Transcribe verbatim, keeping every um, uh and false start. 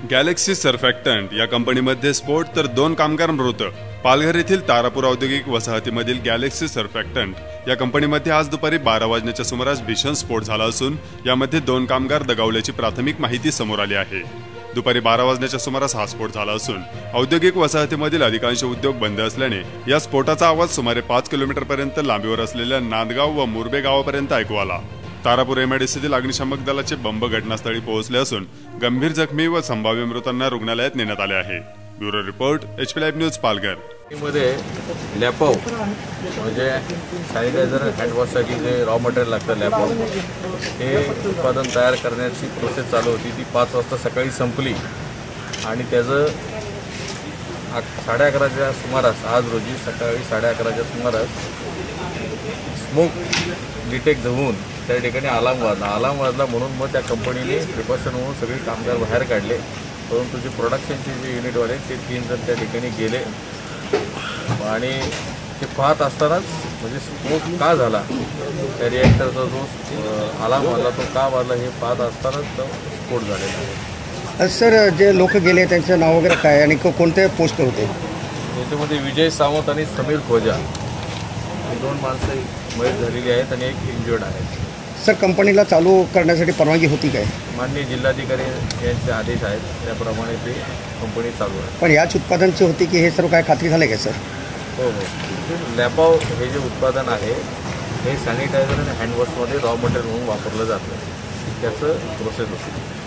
Galaxy surfactant या कंपनीमध्ये स्फोट तर दोन कामगार मृत। पालघर येथील तारापूर औद्योगिक वसाहतीमधील गॅलेक्सी सर्फॅक्टंट या कंपनीमध्ये आज दुपारी बारा वाजण्याच्या सुमारास भीषण स्फोट झाला असून यामध्ये दोन कामगार दगावल्याची प्राथमिक माहिती समोर आली आहे। दुपारी बारा वाजण्याच्या सुमारास हा स्फोट झाला असून औद्योगिक वसाहतीमधील अधिकांश उद्योग बंद असल्याने या स्फोटाचा आवाज सुमारे पाच किलोमीटर पर्यंत लांबीवर असलेल्या नांदगाव व मुरबे गावापर्यंत ऐकू आला। तारापूर एमआयडीसीतील अग्निशामक दलाचे बंब घटनास्थळी पोहोचले असून गंभीर जखमी व संभाव्य मृतांना रुग्णालयात नेण्यात आले आहे। Bureau report HP live news Palghar. मध्ये लॅपॉव म्हणजे सॅनिटायझर हँडवॉशसाठी जे रॉ मटेरियल लागतं लॅपॉव हे उत्पादन तयार करण्याची प्रोसेस चालू होती। ती पाच वाजता सकाळी संपली आणि त्याचं साडे अकराच्या सुमारास आज रोजी सकाळी साडे अकराच्या सुमारास स्मोक डिटेक्ट होऊन त्या ठिकाणी अलार्म वाजला अलार्म वाजला म्हणून मग त्या कंपनीने प्रिकॉशन होऊन सगळे कामगार बाहेर काढले, परंतु जे प्रोडक्शनचे जे युनिटवाले ते तीन जण त्या ठिकाणी गेले आणि ते पाहत असतानाच म्हणजे स्मोक का झाला त्या रिॲक्टरचा जो अलार्म वाजला तो का वाजला हे पाहत असतानाच तो स्फोट झालेला आहे। सर जे लोक गेले त्यांचं नाव वगैरे काय आणि कोणत्या पोस्टवर होते? त्याच्यामध्ये विजय सावंत आणि समीर खोजा ही दोन माणसं मयत झालेली आहेत आणि एक इंजर्ड आहे। सर कंपनीला चालू करण्यासाठी परवानगी होती काय? माननीय जिल्हाधिकारी यांचे आदेश आहेत त्याप्रमाणे ते कंपनी चालू आहे। पण याच उत्पादनची होती की हे सर्व काय खात्री झाले का सर? हो हो लॅपॉव हे जे उत्पादन आहे हे सॅनिटायझर आणि हँडवॉशमध्ये रॉ मटेरियल म्हणून वापरलं जातं, त्याचं प्रोसेस होती।